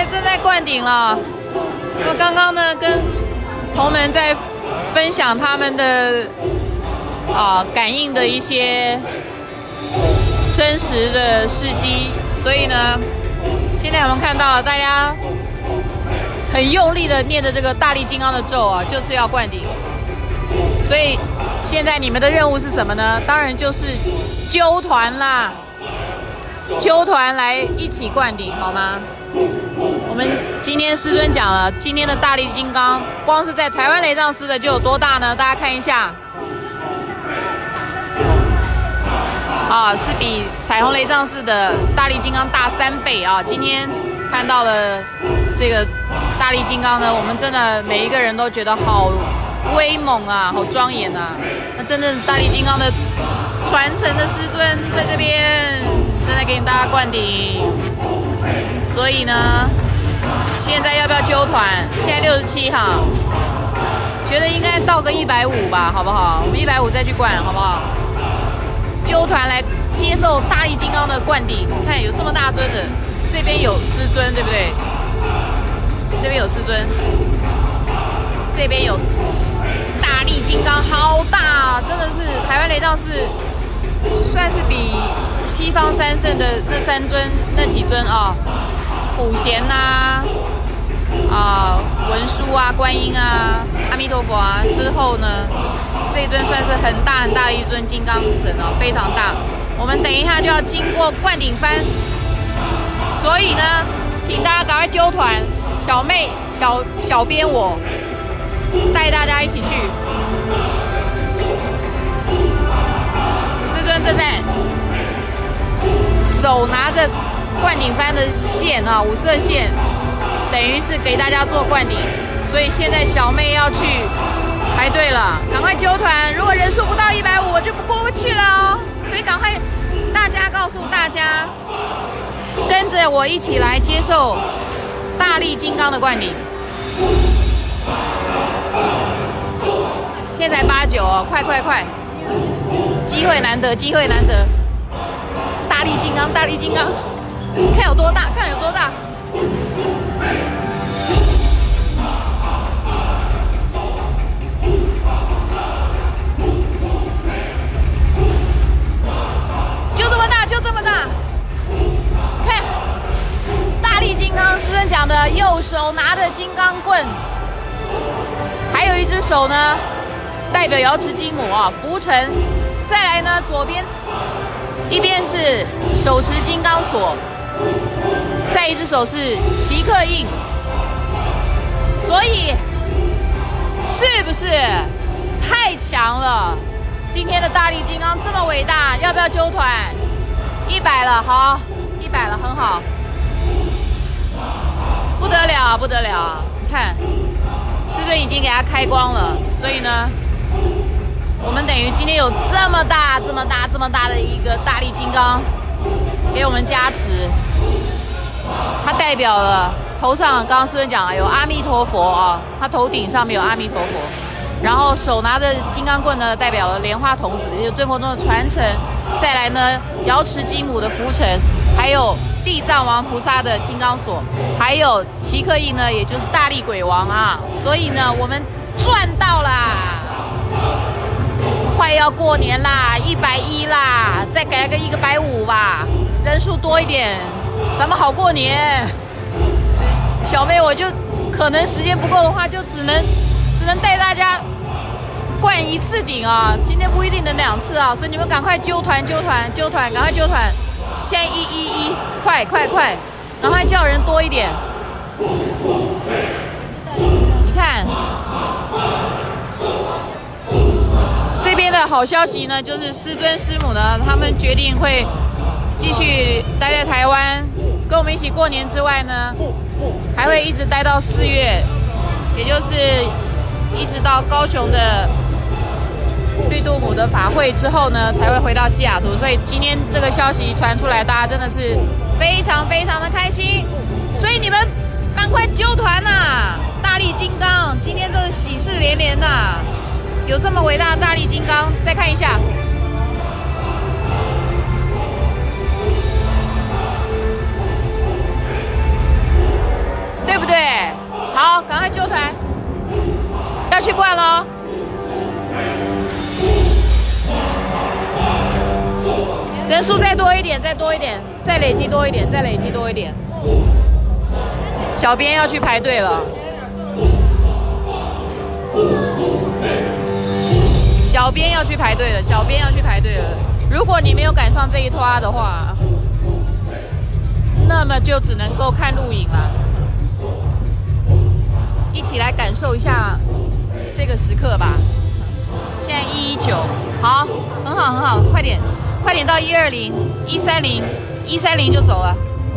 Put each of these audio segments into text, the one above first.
正在灌顶了。我刚刚呢跟同门在分享他们的感应的一些真实的事迹，所以呢，现在我们看到大家很用力的念着这个大力金刚的咒啊，就是要灌顶。所以现在你们的任务是什么呢？当然就是揪团啦，揪团来一起灌顶，好吗？我们今天师尊讲了，今天的大力金刚，光是在台湾雷藏寺的就有多大呢？大家看一下，是比彩虹雷藏寺的大力金刚大3倍啊！今天看到了这个大力金刚呢，我们真的每一个人都觉得好威猛啊，好庄严啊！那真正大力金刚的传承的师尊在这边正在给大家灌顶，所以呢，现在要不要揪团？现在67哈，觉得应该到个150吧，好不好？我们150再去灌，好不好？揪团来接受大力金刚的灌顶，看有这么大尊的，这边有师尊，对不对？这边有师尊，这边有大力金刚，好大，真的是台湾雷藏寺算是比西方三圣的那3尊、那几尊普贤呐、文殊啊、观音啊、阿弥陀佛啊之后呢，这一尊算是很大很大的一尊金刚神非常大。我们等一下就要经过灌顶幡，所以呢，请大家赶快揪团，小妹、小编我带大家一起去。师尊正在手拿着灌顶幡的线5色线，等于是给大家做灌顶，所以现在小妹要去排队了，赶快揪团。如果人数不到150，我就不过去了哦。所以赶快，大家告诉大家，跟着我一起来接受大力金刚的灌顶。现在89哦，快！机会难得，机会难得！大力金刚，大力金刚，看有多大，看有多大！就这么大，就这么大！看，大力金刚，师尊讲的，右手拿着金刚棍，还有一只手呢，代表瑶池金母扶沉。再来呢，左边一边是手持金刚锁，再一只手是奇克印，所以是不是太强了？今天的大力金刚这么伟大，要不要揪团？100了，好，100了，很好，不得了，不得了！你看，师尊已经给他开光了，所以呢，我们等于今天有这么大的一个大力金刚给我们加持，它代表了头上，刚刚师尊讲了有阿弥陀佛它头顶上面有阿弥陀佛，然后手拿着金刚棍呢，代表了莲花童子，也就是真佛宗的传承。再来呢，瑶池金母的扶沉，还有地藏王菩萨的金刚锁，还有奇克印呢，也就是大力鬼王所以呢，我们赚到啦！快要过年啦，110啦，再改个150吧，人数多一点，咱们好过年。小妹，我就可能时间不够的话，就只能带大家灌1次顶今天不一定能2次所以你们赶快揪团，赶快揪团。现在111，快，赶快叫人多一点。你看。这边的好消息呢，就是师尊师母呢，他们决定会继续待在台湾，跟我们一起过年之外呢，还会一直待到4月，也就是一直到高雄的绿度母的法会之后呢，才会回到西雅图。所以今天这个消息传出来，大家真的是非常的开心。所以你们赶快揪团大力金刚，今天这个喜事连连有这么伟大的大力金刚，再看一下。 人数再多一点，再多一点，再累积多一点，再累积多一点。小编要去排队了。小编要去排队了，小编要去排队了。如果你没有赶上这一拖的话，那么就只能够看录影了。一起来感受一下这个时刻吧。现在119，好，很好很好，快点快点到120、130、130就走了。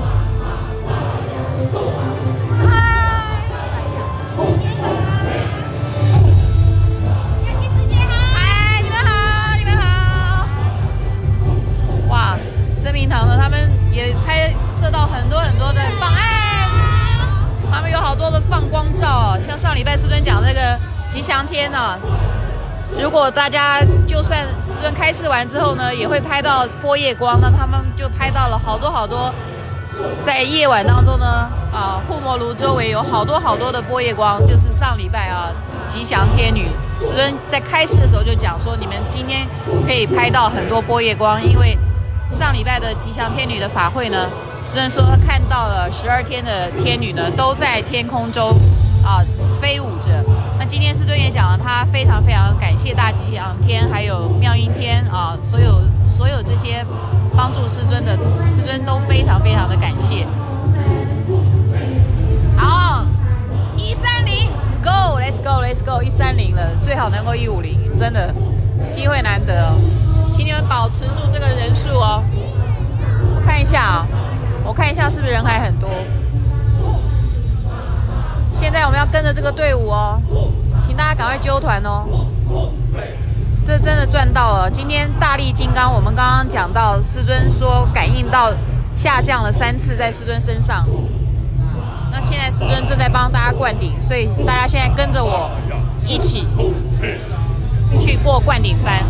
真明堂呢，他们也拍摄到很多的放，他们有好多的放光照哦，像上礼拜师尊讲那个吉祥天呢，如果大家就算师尊开示完之后呢，也会拍到波夜光，那他们就拍到了好多，在夜晚当中呢，护摩炉周围有好多的波夜光，就是上礼拜吉祥天女师尊在开示的时候就讲说，你们今天可以拍到很多波夜光，因为上礼拜的吉祥天女的法会呢，师尊说他看到了12天的天女呢都在天空中飞舞着。那今天师尊也讲了，他非常感谢大吉祥天还有妙音天所有这些帮助师尊的，师尊都非常的感谢。好，130 go let's go 130了，最好能够150，真的机会难得哦。请你们保持住这个人数哦。我看一下是不是人还很多。现在我们要跟着这个队伍哦，请大家赶快揪团哦。这真的赚到了！今天大力金刚，我们刚刚讲到，师尊说感应到下降了3次在师尊身上。那现在师尊正在帮大家灌顶，所以大家现在跟着我一起去过灌顶幡。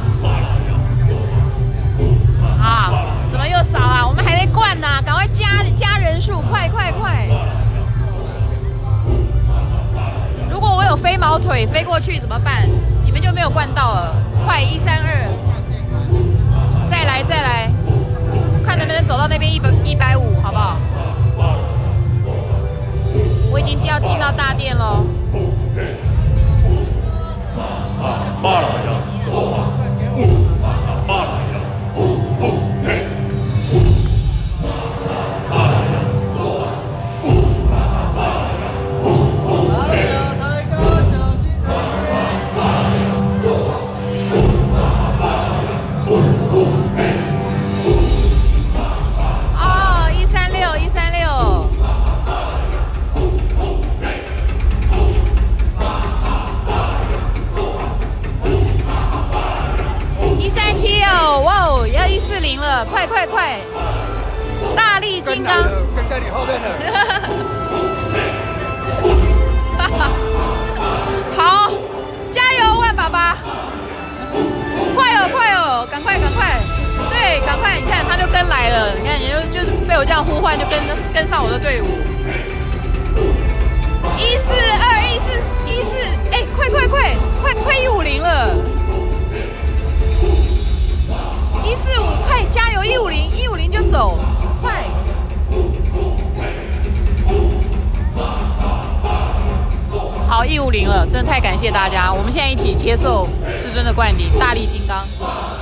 怎么又少了？我们还没灌呢，赶快加人数，快！如果我有飞毛腿飞过去怎么办？你们就没有灌到了。快132，再来，看能不能走到那边150，好不好？我已经要进到大殿了。快！大力金刚， 跟在你后面了。 好，加油，万爸爸！快哦，赶快！对，赶快！你看他就跟来了，你看就是被我这样呼唤，就跟上我的队伍。142，144，快150了。145，快加油！150就走，快！好，150了，真的太感谢大家！我们现在一起接受师尊的灌顶，大力金刚。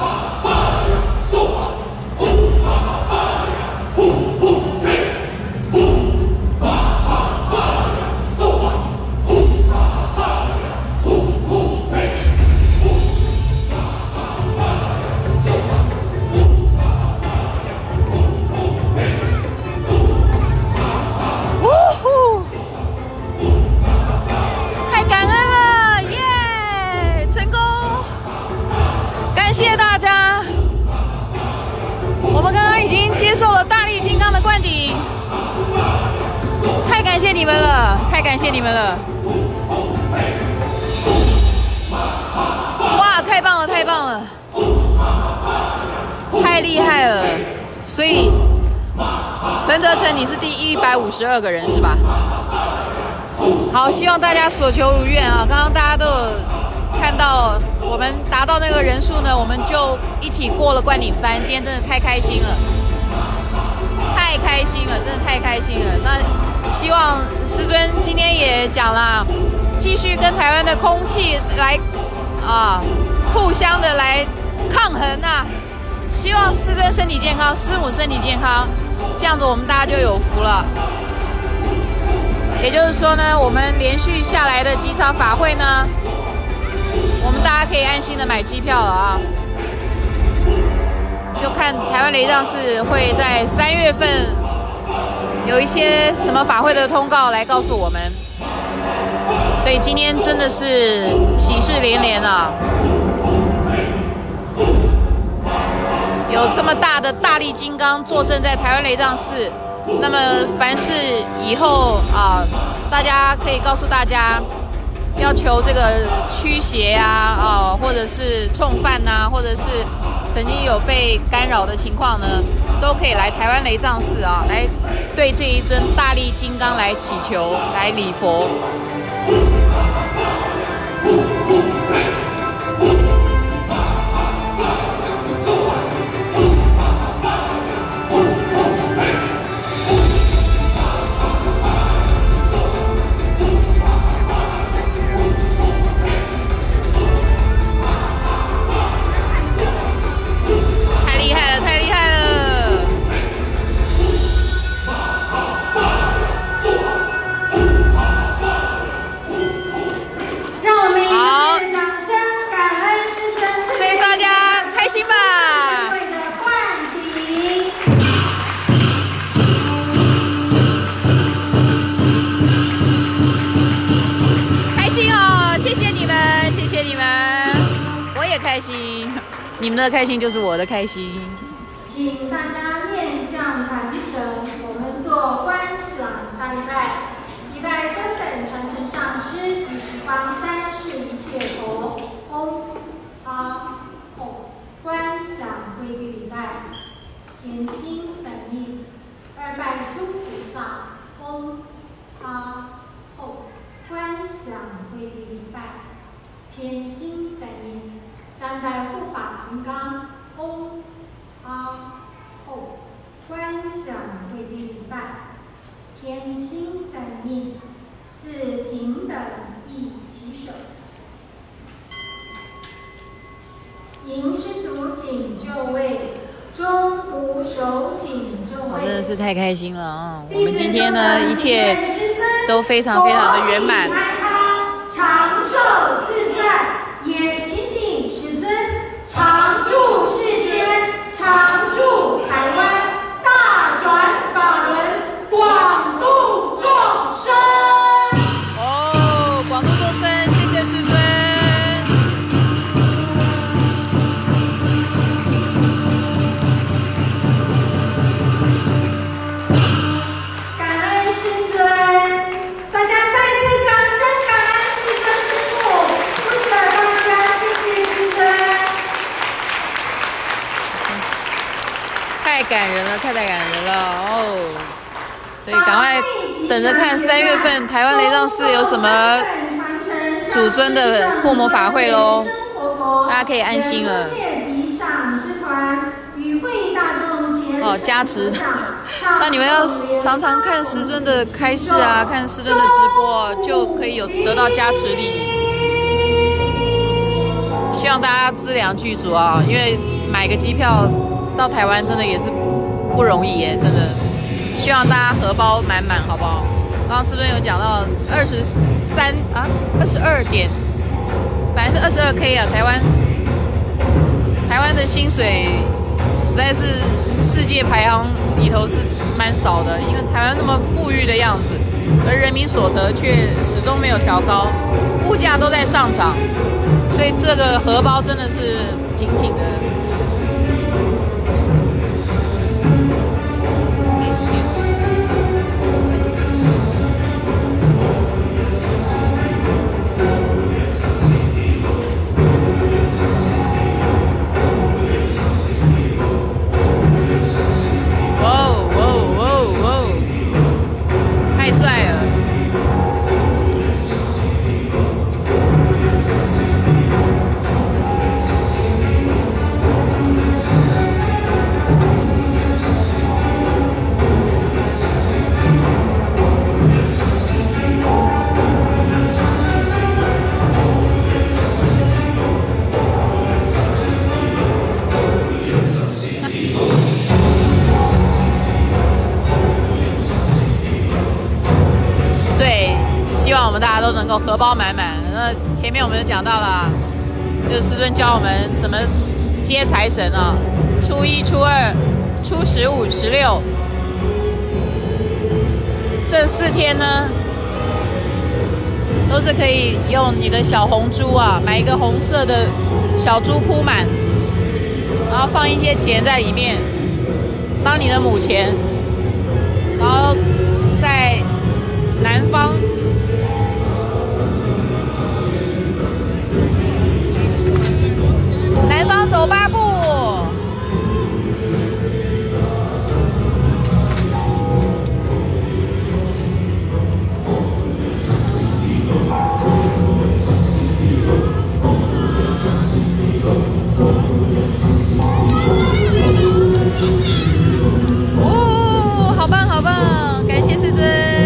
谢谢大家，我们刚刚已经接受了大力金刚的灌顶，太感谢你们了，哇，太棒了，太厉害了！所以陈德成，你是第152个人是吧？好，希望大家所求如愿啊！刚刚大家都有看到我们达到那个人数呢，我们就一起过了冠顶幡。今天真的太开心了，太开心了，真的太开心了。那希望师尊今天也讲了，继续跟台湾的空气来互相的来抗衡啊！希望师尊身体健康，师母身体健康，这样子我们大家就有福了。也就是说呢，我们连续下来的几场法会呢，我们大家可以安心的买机票了啊！就看台湾雷藏寺会在3月份有一些什么法会的通告来告诉我们。所以今天真的是喜事连连啊！有这么大的大力金刚坐镇在台湾雷藏寺，那么凡是以后大家可以告诉大家，要求这个驱邪啊，或者是冲犯啊，或者是曾经有被干扰的情况呢，都可以来台湾雷藏寺啊，来对这一尊大力金刚来祈求，来礼佛。开心，你们的开心就是我的开心。 请大家面向坛神，我们做观想大礼拜，礼拜根本传承上师及十方三世一切佛。观想归地礼拜，甜心散印，2拜诸菩萨。观想归地礼拜，甜心散印。3拜护法金刚，观想跪地礼拜，甜心散印，4平等一起手，迎施主请就位，中鼓手请就位。 真的是太开心了啊！我们今天呢，一切都非常非常的圆满， 长寿自在，也祈请师尊常住世间，常住台湾，大转法轮，广度众生。 广度众生，谢谢师尊。 感恩师尊，大家再次掌声感恩师尊师父，不舍大家，谢谢师尊。 太感人了，太感人了所以赶快等着看3月份台湾雷藏寺有什么主尊的护摩法会喽，大家可以安心了。加持。那你们要常常看师尊的开示啊，看师尊的直播，就可以得到加持力。希望大家资粮具足啊，因为买个机票到台湾真的也是不容易耶，真的。希望大家荷包满满，好不好？刚刚师尊有讲到22点，本来是22K 啊，台湾的薪水实在是世界排行里头是蛮少的，因为台湾那么富裕的样子，而人民所得却始终没有调高，物价都在上涨，所以这个荷包真的是紧紧的。太帅了！ 都能够荷包满满。那前面我们就讲到了，就是师尊教我们怎么接财神啊，初一、初二、初15、16这4天呢，都是可以用你的小红珠啊，买一个红色的小珠铺满，然后放一些钱在里面，当你的母钱，然后在南方走8步。哦，好棒好棒，感谢师尊。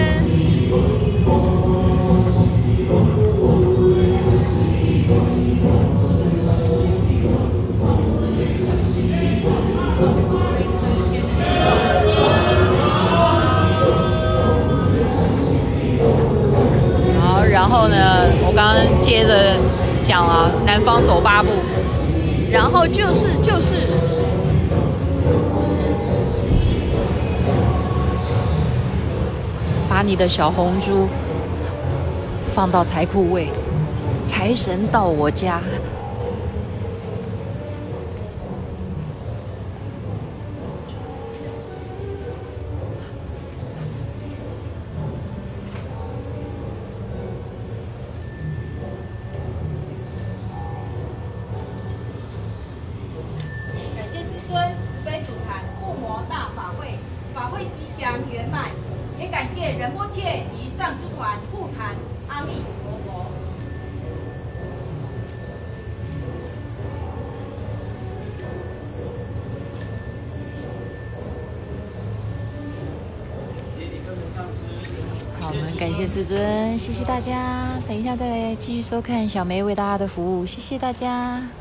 好，然后呢，我刚刚接着讲了南方走8步，然后就是把你的小红珠放到财库位，财神到我家。 感谢师尊慈悲主坛护摩大法会，法会吉祥圆满。也感谢仁波切及上师团护坛，阿弥陀佛。 好，我们感谢师尊，谢谢大家。等一下再来继续收看小梅为大家的服务，谢谢大家。